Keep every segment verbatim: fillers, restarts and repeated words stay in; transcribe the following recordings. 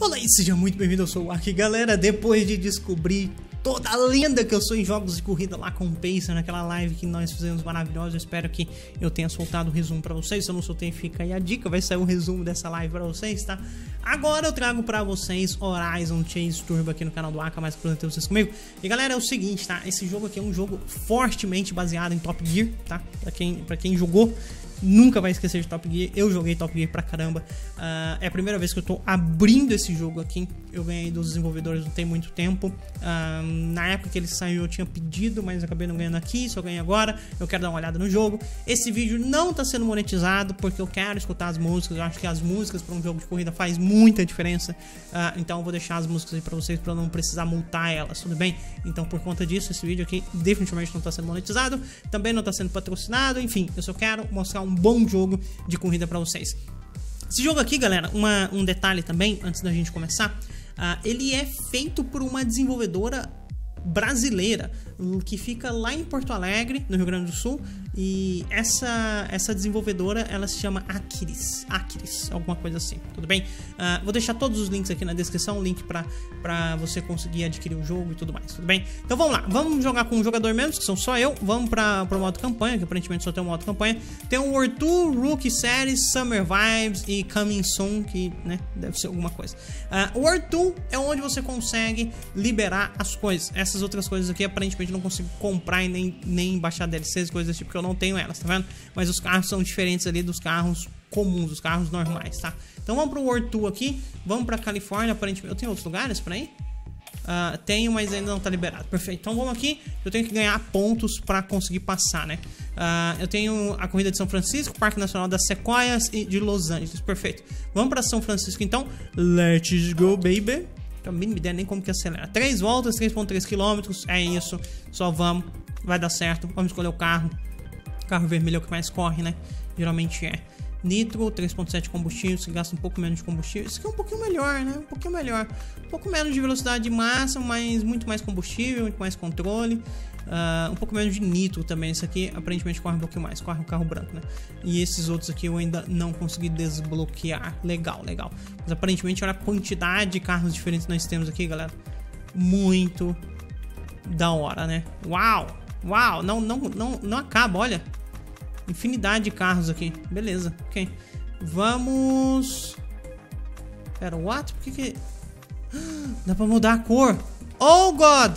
Olá e seja muito bem-vindo, eu sou o Ark, galera. Depois de descobrir toda a lenda que eu sou em jogos de corrida lá com o Pacer, naquela live que nós fizemos maravilhosa, eu espero que eu tenha soltado o resumo pra vocês. Se eu não soltei, fica aí a dica, vai sair um resumo dessa live pra vocês, tá? Agora eu trago pra vocês Horizon Chase Turbo aqui no canal do Ark, mais que apresentei vocês comigo. E galera, é o seguinte, tá? Esse jogo aqui é um jogo fortemente baseado em Top Gear, tá? Pra quem, pra quem jogou, nunca vai esquecer de Top Gear. Eu joguei Top Gear pra caramba. uh, É a primeira vez que eu tô abrindo esse jogo aqui. Eu ganhei dos desenvolvedores não tem muito tempo. uh, Na época que ele saiu eu tinha pedido, mas acabei não ganhando aqui, só ganhei agora. Eu quero dar uma olhada no jogo. Esse vídeo não tá sendo monetizado porque eu quero escutar as músicas. Eu acho que as músicas pra um jogo de corrida faz muita diferença. uh, Então eu vou deixar as músicas aí pra vocês, pra eu não precisar multar elas, tudo bem? Então por conta disso, esse vídeo aqui definitivamente não tá sendo monetizado. Também não tá sendo patrocinado. Enfim, eu só quero mostrar um Um bom jogo de corrida para vocês. Esse jogo aqui, galera, uma, um detalhe também, antes da gente começar, uh, ele é feito por uma desenvolvedora brasileira que fica lá em Porto Alegre, no Rio Grande do Sul, e essa, essa desenvolvedora, ela se chama Aquiris, Aquiris, alguma coisa assim, tudo bem? Uh, vou deixar todos os links aqui na descrição, o link pra, pra você conseguir adquirir o jogo e tudo mais, tudo bem? Então vamos lá, vamos jogar com um jogador menos, que são só eu, vamos pra, pro modo campanha, que aparentemente só tem um modo campanha. Tem o World Tour, Rookie Series, Summer Vibes e Coming Soon, que, né, deve ser alguma coisa. Uh, o World Tour é onde você consegue liberar as coisas. Essas outras coisas aqui, aparentemente, não consigo comprar e nem, nem baixar D L Cs, coisas desse tipo, porque eu não tenho elas, tá vendo? Mas os carros são diferentes ali dos carros comuns, dos carros normais, tá? Então vamos pro World Tour aqui, vamos pra Califórnia, aparentemente. Eu tenho outros lugares pra ir? Uh, tenho, mas ainda não tá liberado. Perfeito, então vamos aqui. Eu tenho que ganhar pontos pra conseguir passar, né? Uh, eu tenho a corrida de São Francisco, Parque Nacional das Sequoias e de Los Angeles. Perfeito, vamos pra São Francisco então. Let's go, baby. Não me ideia nem como que acelera. Três voltas, três vírgula três quilômetros. É isso, só vamos. Vai dar certo, vamos escolher o carro. O carro vermelho é o que mais corre, né? Geralmente é. Nitro, três vírgula sete combustível, você gasta um pouco menos de combustível. Isso aqui é um pouquinho melhor, né? Um pouquinho melhor. Um pouco menos de velocidade máxima, mas muito mais combustível, muito mais controle. Uh, um pouco menos de nitro também. Isso aqui aparentemente corre um pouquinho mais. Corre um carro branco, né? E esses outros aqui eu ainda não consegui desbloquear. Legal, legal. Mas aparentemente, olha a quantidade de carros diferentes que nós temos aqui, galera. Muito da hora, né? Uau! Uau! Não, não, não, não acaba, olha. Infinidade de carros aqui. Beleza, ok. Vamos... Pera, what? Por que que... Dá pra mudar a cor. Oh, God!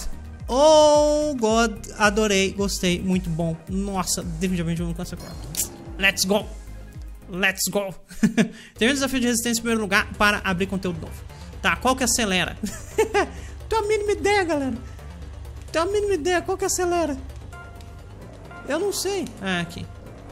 Oh, God! Adorei, gostei, muito bom. Nossa, definitivamente vamos com essa cor. Let's go! Let's go! Tem um desafio de resistência em primeiro lugar para abrir conteúdo novo. Tá, qual que acelera? Tem a mínima ideia, galera. Tem a mínima ideia, qual que acelera? Eu não sei. Ah, aqui.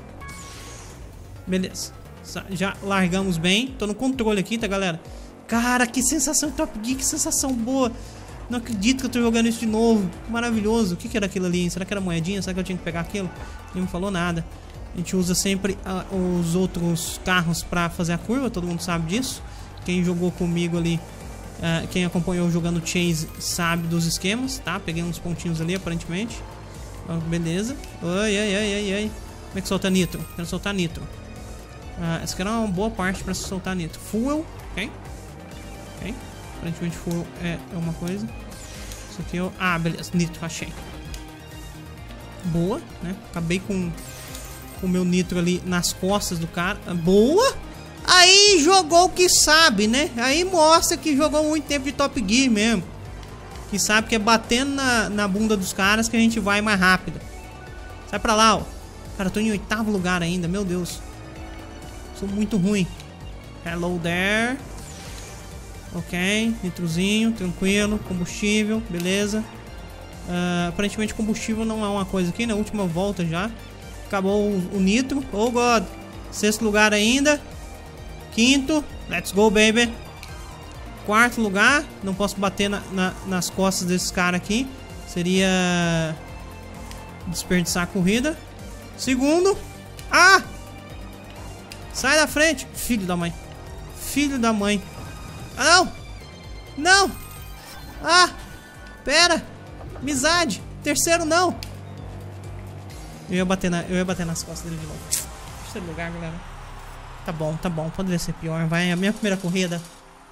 Beleza, já largamos bem. Tô no controle aqui, tá, galera? Cara, que sensação Top Gear, que sensação boa. Não acredito que eu tô jogando isso de novo. Maravilhoso. O que que era aquilo ali? Será que era moedinha? Será que eu tinha que pegar aquilo? Não me falou nada. A gente usa sempre uh, os outros carros pra fazer a curva, todo mundo sabe disso. Quem jogou comigo ali, uh, quem acompanhou jogando Chase sabe dos esquemas, tá? Peguei uns pontinhos ali, aparentemente. uh, Beleza. Ai, ai, ai, ai, ai. Como é que solta nitro? Quero soltar nitro. Uh, essa aqui era uma boa parte pra soltar nitro. Fuel, ok? Ok. Aparentemente fuel é, é uma coisa. Isso aqui eu... Ah, beleza. Nitro, achei. Boa, né? Acabei com o meu nitro ali nas costas do cara. Boa! Aí jogou o que sabe, né? Aí mostra que jogou muito tempo de Top Gear mesmo. Que sabe que é batendo na, na bunda dos caras que a gente vai mais rápido. Sai pra lá, ó. Cara, eu tô em oitavo lugar ainda, meu Deus. Sou muito ruim. Hello there. Ok, nitrozinho, tranquilo. Combustível, beleza. uh, Aparentemente combustível não é uma coisa aqui, na última volta já. Acabou o, o nitro. Oh, God. Sexto lugar ainda. Quinto, let's go, baby. Quarto lugar. Não posso bater na, na, nas costas desses caras aqui. Seria desperdiçar a corrida. Segundo. Ah! Sai da frente, filho da mãe. Filho da mãe. Ah, não! Não! Ah! Pera! Amizade! Terceiro não! Eu ia bater, na, eu ia bater nas costas dele de novo. Terceiro lugar, galera. Tá bom, tá bom. Poderia ser pior. Vai, a minha primeira corrida.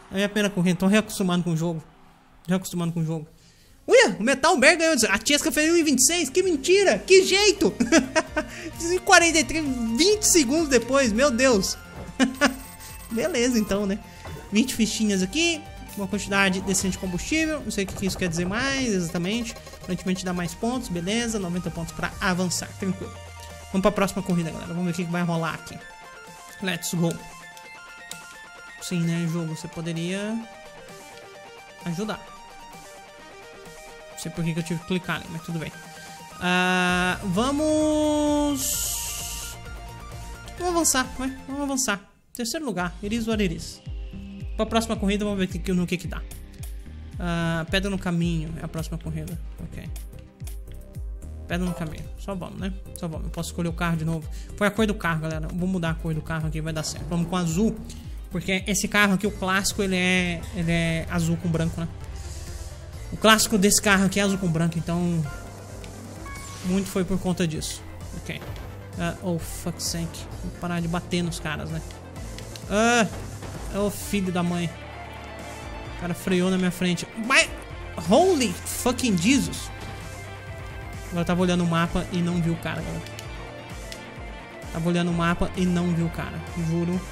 Aí é a pena correr. Tô reacostumando com o jogo. Reacostumando com o jogo. Uia, o Metalberg ganhou. A Tiesca fez um e vinte e seis. Que mentira. Que jeito. quarenta e três, vinte segundos depois. Meu Deus. Beleza, então, né? vinte fichinhas aqui. Uma quantidade decente de combustível. Não sei o que isso quer dizer mais exatamente. Aparentemente dá mais pontos. Beleza. noventa pontos pra avançar. Tranquilo. Vamos pra próxima corrida, galera. Vamos ver o que vai rolar aqui. Let's go. Sim, né, jogo? Você poderia ajudar. Não sei por que eu tive que clicar ali, mas tudo bem. Uh, vamos... Vamos avançar, vai. Vamos avançar. Terceiro lugar. Iris ou Ariris. Pra próxima corrida, vamos ver que, no que que dá. Uh, pedra no caminho é a próxima corrida. Ok. Pedra no caminho. Só vamos, né? Só vamos. Eu posso escolher o carro de novo. Foi a cor do carro, galera. Vou mudar a cor do carro aqui, vai dar certo. Vamos com azul. Porque esse carro aqui, o clássico, ele é, ele é azul com branco, né? O clássico desse carro aqui é azul com branco, então... Muito foi por conta disso. Ok. Uh, oh, fuck's sake. Vou parar de bater nos caras, né? Ah, oh, filho da mãe. O cara freou na minha frente. My... Holy fucking Jesus. Agora eu tava olhando o mapa e não vi o cara, galera. Tava olhando o mapa e não vi o cara. Juro.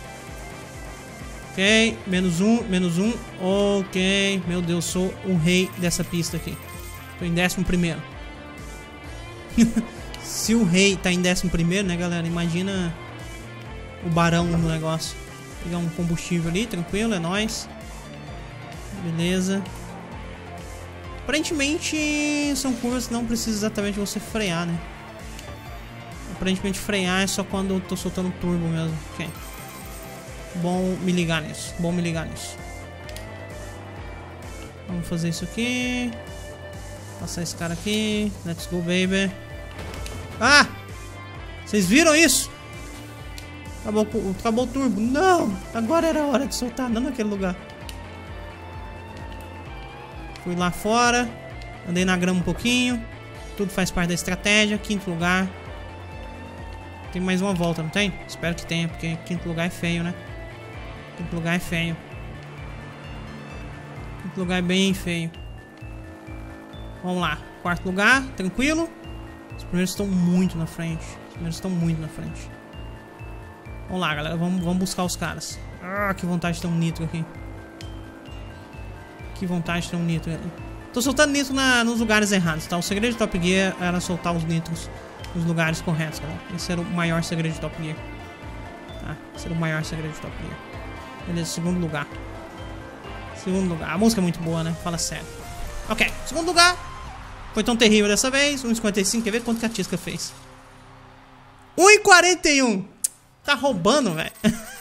Ok, menos um, menos um. Ok, meu Deus, sou o rei dessa pista aqui. Tô em décimo primeiro. Se o rei tá em décimo primeiro, né, galera? Imagina o barão no negócio. Vou pegar um combustível ali, tranquilo, é nóis. Beleza. Aparentemente são curvas que não precisa exatamente você frear, né? Aparentemente frear é só quando eu tô soltando turbo mesmo. Ok. Bom me ligar nisso. Bom me ligar nisso. Vamos fazer isso aqui. Passar esse cara aqui. Let's go, baby. Ah! Vocês viram isso? Acabou, acabou o turbo. Não! Agora era a hora de soltar. Não naquele lugar. Fui lá fora. Andei na grama um pouquinho. Tudo faz parte da estratégia. Quinto lugar. Tem mais uma volta, não tem? Espero que tenha, porque quinto lugar é feio, né? Quinto lugar é feio. Quinto lugar é bem feio. Vamos lá. Quarto lugar, tranquilo. Os primeiros estão muito na frente. Os primeiros estão muito na frente. Vamos lá, galera. Vamos, vamos buscar os caras. Ah, que vontade de ter um nitro aqui. Que vontade de ter um nitro. Tô soltando nitro na, nos lugares errados, tá? O segredo de Top Gear era soltar os nitros nos lugares corretos, galera. Esse era o maior segredo de Top Gear. Tá? Esse era o maior segredo de Top Gear. Beleza, segundo lugar. Segundo lugar. A música é muito boa, né? Fala sério. Ok, segundo lugar. Foi tão terrível dessa vez. um e cinquenta e cinco. Quer ver quanto que a Tiesca fez? um e quarenta e um. Tá roubando, velho.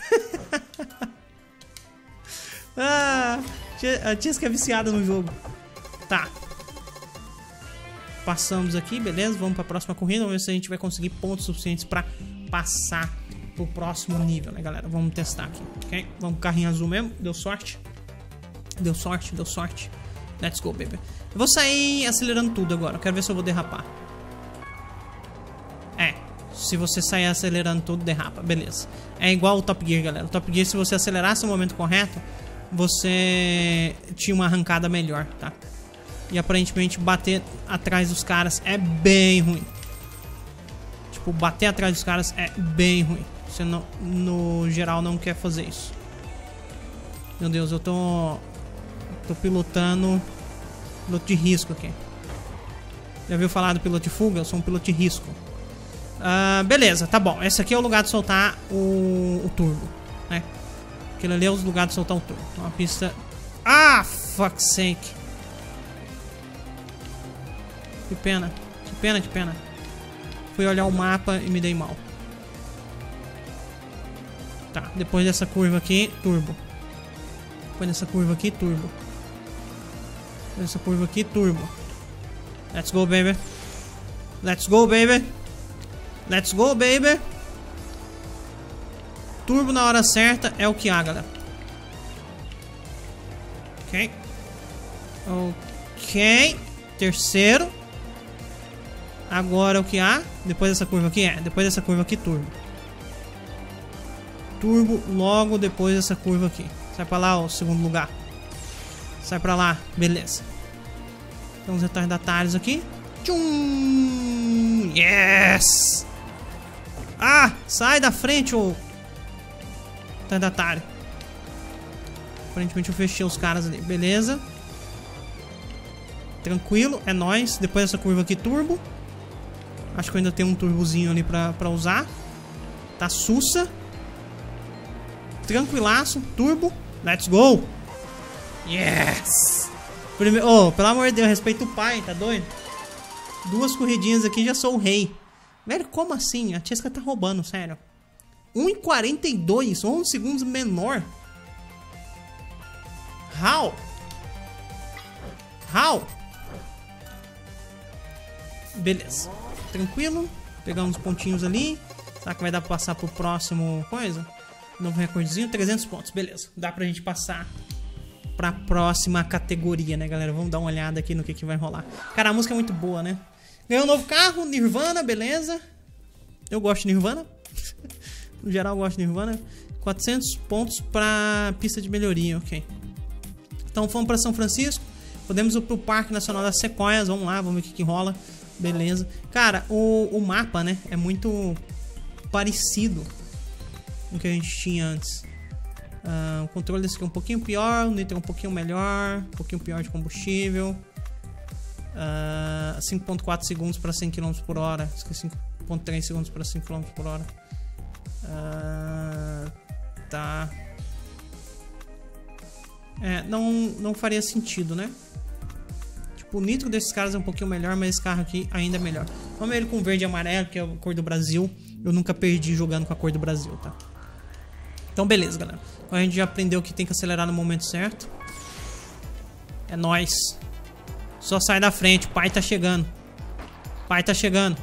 Ah, a Tiesca é viciada no jogo. Tá. Passamos aqui, beleza? Vamos pra próxima corrida. Vamos ver se a gente vai conseguir pontos suficientes pra passar pro próximo nível, né, galera? Vamos testar aqui, ok? Vamos com carrinho azul mesmo. Deu sorte. Deu sorte, deu sorte. Let's go, baby. Eu vou sair acelerando tudo agora. Eu quero ver se eu vou derrapar. É. Se você sair acelerando tudo, derrapa. Beleza. É igual o Top Gear, galera. O Top Gear, se você acelerasse no momento correto, você tinha uma arrancada melhor, tá? E aparentemente bater atrás dos caras é bem ruim. Tipo, bater atrás dos caras é bem ruim. Você não, no geral não quer fazer isso. Meu Deus, eu tô Tô pilotando piloto de risco aqui. Já ouviu falar do piloto de fuga? Eu sou um piloto de risco. uh, Beleza, tá bom. Esse aqui é o lugar de soltar o, o turbo, né? Aquele ali é o lugar de soltar o turbo. Uma pista... Ah, fuck's sake. Que pena. Que pena, que pena. Fui olhar o mapa e me dei mal. Tá, depois dessa curva aqui, turbo. Depois dessa curva aqui, turbo. Depois dessa curva aqui, turbo. Let's go, baby. Let's go, baby. Let's go, baby. Turbo na hora certa é o que há, galera. Ok. Ok. Terceiro. Agora o que há? Depois dessa curva aqui, é. Depois dessa curva aqui, turbo. Turbo logo depois dessa curva aqui. Sai pra lá, o segundo lugar. Sai pra lá, beleza. Tem uns retardatários aqui. Tchum! Yes! Ah, sai da frente, ô retardatário. Aparentemente eu fechei os caras ali, beleza. Tranquilo, é nóis. Depois dessa curva aqui, turbo. Acho que eu ainda tenho um turbozinho ali pra, pra usar. Tá sussa. Tranquilaço, turbo. Let's go. Yes. Primeiro, oh, pelo amor de Deus, respeita o pai, tá doido? Duas corridinhas aqui, já sou o rei. Velho, como assim? A Chesca tá roubando, sério. um e quarenta e dois, onze segundos menor. How? How? Beleza. Tranquilo. Pegamos pontinhos ali. Será que vai dar pra passar pro próximo coisa? Novo recordezinho, trezentos pontos. Beleza. Dá pra gente passar pra próxima categoria, né, galera? Vamos dar uma olhada aqui no que, que vai rolar. Cara, a música é muito boa, né? Ganhou um novo carro, Nirvana, beleza. Eu gosto de Nirvana. No geral, eu gosto de Nirvana. quatrocentos pontos pra pista de melhoria, ok. Então, fomos pra São Francisco. Podemos ir pro Parque Nacional das Sequoias. Vamos lá, vamos ver o que, que rola. Beleza. Cara, o, o mapa, né, é muito parecido com o que a gente tinha antes. Uh, o controle desse aqui é um pouquinho pior, o nitro é um pouquinho melhor, um pouquinho pior de combustível. Uh, cinco ponto quatro segundos para cem quilômetros por hora. cinco ponto três segundos para cinco quilômetros por hora. Uh, tá. É, não, não faria sentido, né? Tipo, o nitro desses caras é um pouquinho melhor, mas esse carro aqui ainda é melhor. Vamos ver ele com verde e amarelo, que é a cor do Brasil. Eu nunca perdi jogando com a cor do Brasil, tá? Então, beleza, galera. Então, a gente já aprendeu que tem que acelerar no momento certo. É nóis. Só sai da frente. Pai tá chegando. Pai tá chegando.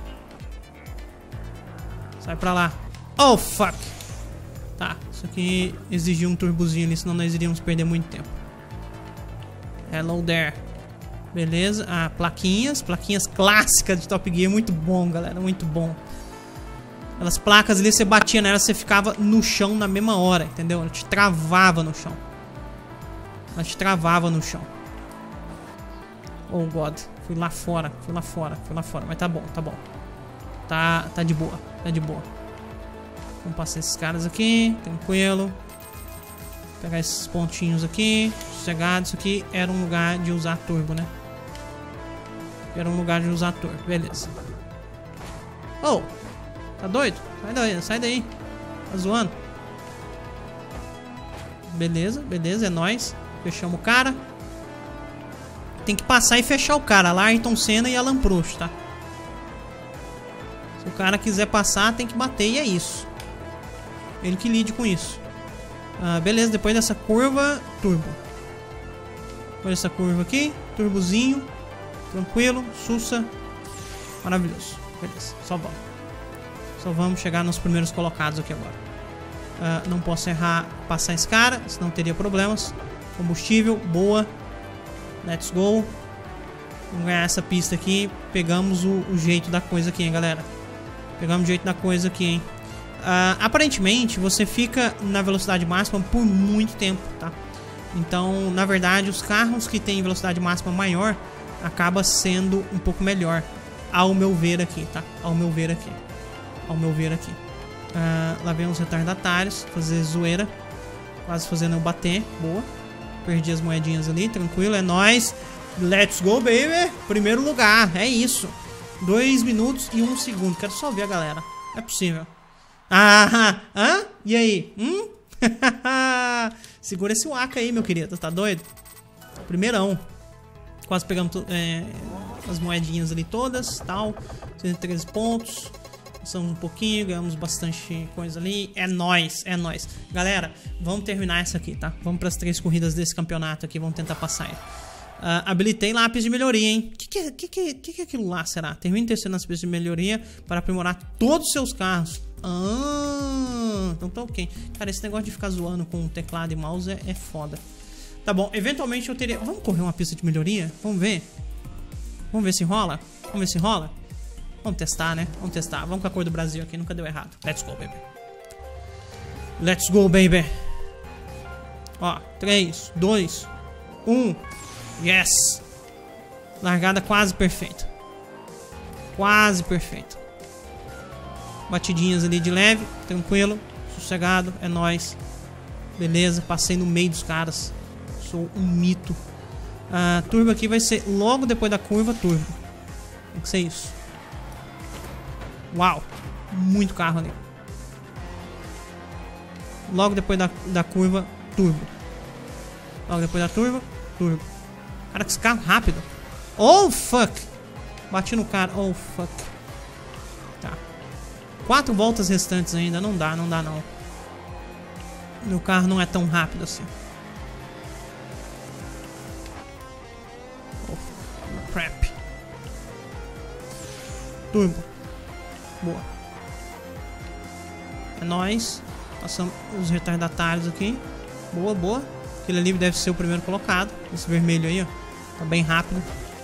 Sai pra lá. Oh, fuck. Tá. Isso aqui exigiu um turbozinho ali, senão nós iríamos perder muito tempo. Hello there. Beleza. Ah, plaquinhas. Plaquinhas clássicas de Top Gear. Muito bom, galera. Muito bom. Aquelas placas ali, você batia nela, você ficava no chão na mesma hora, entendeu? Ela te travava no chão. Ela te travava no chão. Oh, God. Fui lá fora, fui lá fora, fui lá fora. Mas tá bom, tá bom. Tá, tá de boa, tá de boa. Vamos passar esses caras aqui, tranquilo. Pegar esses pontinhos aqui, sossegado. Isso aqui era um lugar de usar turbo, né? Era um lugar de usar turbo, beleza. Oh! Tá doido? Sai daí, sai daí. Tá zoando? Beleza, beleza, é nóis. Fechamos o cara. Tem que passar e fechar o cara. Lá Ayrton Senna e Alan Prost, tá? Se o cara quiser passar, tem que bater e é isso. Ele que lide com isso. Ah, beleza, depois dessa curva, turbo. Depois dessa curva aqui, turbozinho. Tranquilo, sussa. Maravilhoso. Beleza, só vamos. Só vamos chegar nos primeiros colocados aqui agora. Uh, não posso errar, passar esse cara, senão teria problemas. Combustível, boa. Let's go. Vamos ganhar essa pista aqui. Pegamos o, o jeito da coisa aqui, hein, galera. Pegamos o jeito da coisa aqui, hein. Uh, aparentemente, você fica na velocidade máxima por muito tempo, tá? Então, na verdade, os carros que têm velocidade máxima maior acaba sendo um pouco melhor. Ao meu ver aqui, tá? Ao meu ver aqui. Ao meu ver aqui. Uh, lá vem os retardatários. Fazer zoeira. Quase fazendo eu bater. Boa. Perdi as moedinhas ali. Tranquilo. É nóis. Let's go, baby. Primeiro lugar. É isso. Dois minutos e um segundo. Quero só ver a galera. Não é possível. Ah, hã? E aí? Hum? Segura esse waka aí, meu querido. Tá doido? Primeirão. Quase pegamos é, as moedinhas ali todas. Tal. cento e treze pontos. Passamos um pouquinho, ganhamos bastante coisa ali. É nóis, é nóis. Galera, vamos terminar essa aqui, tá? Vamos para as três corridas desse campeonato aqui. Vamos tentar passar ele. Uh, habilitei lápis de melhoria, hein? O que que, que, que, que, que é aquilo lá, será? Termine testando nas pistas de melhoria para aprimorar todos os seus carros. Ah, então tá ok. Cara, esse negócio de ficar zoando com teclado e mouse é, é foda. Tá bom, eventualmente eu teria... Vamos correr uma pista de melhoria? Vamos ver. Vamos ver se rola? Vamos ver se rola? Vamos testar, né? Vamos testar. Vamos com a cor do Brasil aqui. Nunca deu errado. Let's go, baby. Let's go, baby. Ó, três, dois, um. Yes! Largada quase perfeita. Quase perfeita. Batidinhas ali de leve, tranquilo, sossegado, é nóis. Beleza, passei no meio dos caras. Sou um mito. A turbo aqui vai ser logo depois da curva, turbo. Tem que ser isso. Uau, muito carro ali. Logo depois da, da curva, turbo. Logo depois da turva, turbo. Cara, que esse carro rápido. Oh, fuck. Bati no cara. Oh, fuck. Tá. Quatro voltas restantes ainda. Não dá, não dá não. Meu carro não é tão rápido assim. Oh, crap. Turbo. Boa. É nóis. Passamos os retardatários aqui. Boa, boa. Aquele ali deve ser o primeiro colocado. Esse vermelho aí, ó. Tá bem rápido.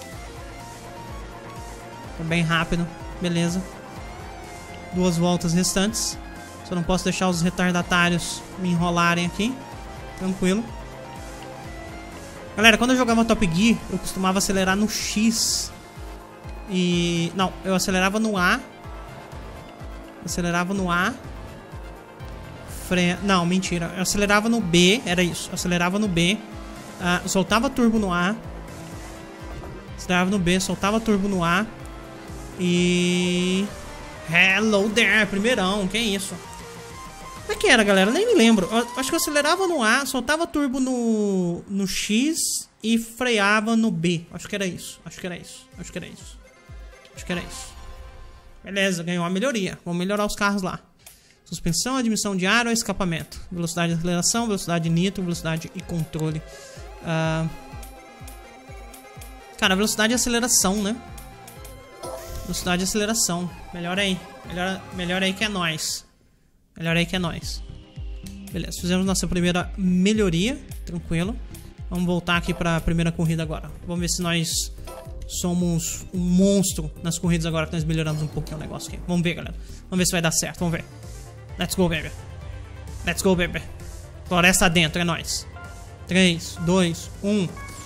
Tá bem rápido. Beleza. Duas voltas restantes. Só não posso deixar os retardatários me enrolarem aqui. Tranquilo. Galera, quando eu jogava Top Gear, eu costumava acelerar no X. E... Não, eu acelerava no A. Acelerava no A. Freia... Não, mentira. Eu acelerava no B. Era isso. Eu acelerava no B. Uh, soltava turbo no A. Acelerava no B. Soltava turbo no A. E... Hello there. Primeirão. Que isso? Como é que era, galera? Nem me lembro. Eu acho que eu acelerava no A. Soltava turbo no... No X. E freava no B. Acho que era isso. Acho que era isso. Acho que era isso. Acho que era isso. Beleza. Ganhou uma melhoria. Vamos melhorar os carros lá. Suspensão, admissão de ar ou escapamento. Velocidade de aceleração, velocidade de nitro, velocidade e controle. Uh... Cara, velocidade de aceleração, né? Velocidade de aceleração. Melhor aí. Melhor, melhor aí que é nóis. Melhor aí que é nóis. Beleza, fizemos nossa primeira melhoria. Tranquilo. Vamos voltar aqui para a primeira corrida agora. Vamos ver se nós somos um monstro nas corridas agora que nós melhoramos um pouquinho o negócio aqui. Vamos ver, galera. Vamos ver se vai dar certo. Vamos ver. Let's go, baby. Let's go, baby. Floresta dentro, é nóis. três, dois, um.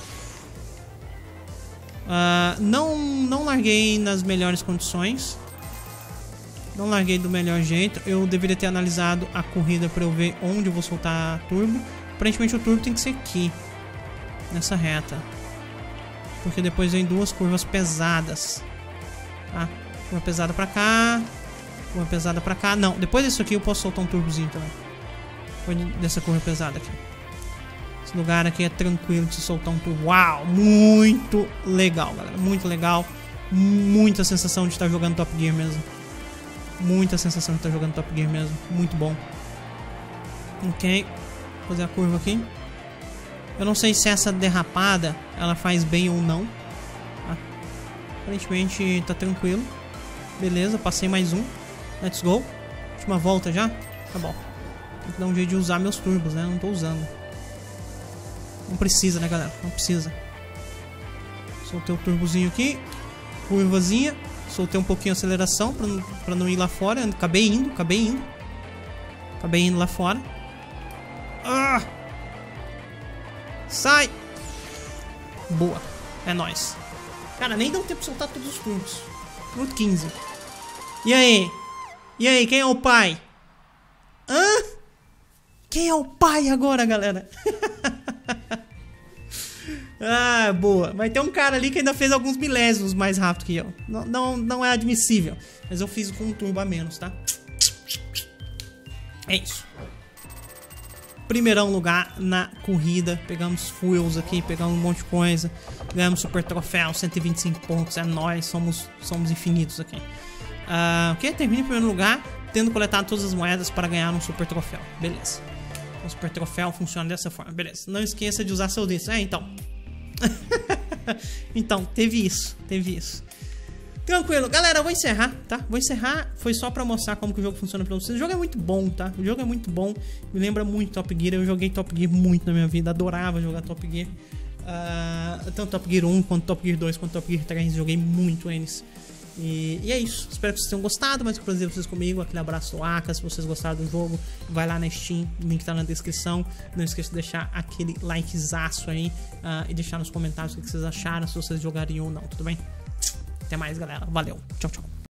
Uh, não, não larguei nas melhores condições. Não larguei do melhor jeito. Eu deveria ter analisado a corrida para eu ver onde eu vou soltar turbo. Aparentemente o turbo tem que ser aqui, nessa reta, porque depois vem duas curvas pesadas. Tá? Uma pesada pra cá, uma pesada pra cá. Não, depois disso aqui eu posso soltar um turbozinho também. Depois dessa curva pesada aqui. Esse lugar aqui é tranquilo de soltar um turbo. Uau, muito legal, galera. Muito legal. Muita sensação de estar jogando Top Gear mesmo. Muita sensação de estar jogando Top Gear mesmo. Muito bom. Ok. Vou fazer a curva aqui. Eu não sei se essa derrapada ela faz bem ou não. Tá? Aparentemente tá tranquilo. Beleza, passei mais um. Let's go. Última volta já? Tá bom. Tem que dar um jeito de usar meus turbos, né? Não tô usando. Não precisa, né, galera? Não precisa. Soltei o turbozinho aqui. Curvazinha. Soltei um pouquinho a aceleração pra não, pra não ir lá fora. Acabei indo, acabei indo. Acabei indo lá fora. Ah! Sai! Boa. É nóis. Cara, nem deu tempo de soltar todos os turbos. Minuto quinze. E aí? E aí, quem é o pai? Hã? Quem é o pai agora, galera? Ah, boa. Vai ter um cara ali que ainda fez alguns milésimos mais rápido que eu. Não, não, não é admissível. Mas eu fiz com um turbo a menos, tá? É isso. Primeirão lugar na corrida. Pegamos fuels aqui, pegamos um monte de coisa. Ganhamos super troféu, cento e vinte e cinco pontos. É nóis, somos, somos infinitos aqui. Uh, ok, termina em primeiro lugar, tendo coletado todas as moedas para ganhar um super troféu. Beleza. O super troféu funciona dessa forma. Beleza. Não esqueça de usar seu disco. É, então. Então, teve isso. Teve isso. Tranquilo, galera, eu vou encerrar, tá? Vou encerrar, foi só pra mostrar como que o jogo funciona pra vocês. O jogo é muito bom, tá? O jogo é muito bom, me lembra muito Top Gear. Eu joguei Top Gear muito na minha vida, adorava jogar Top Gear. Uh, tanto Top Gear um, quanto Top Gear dois, quanto Top Gear três, joguei muito eles. E, e é isso, espero que vocês tenham gostado, mais que prazer vocês comigo, aquele abraço do Aka. Se vocês gostaram do jogo, vai lá na Steam, o link tá na descrição. Não esqueça de deixar aquele likezaço aí uh, e deixar nos comentários o que vocês acharam, se vocês jogariam ou não, tudo bem? Até mais, galera, valeu, tchau, tchau.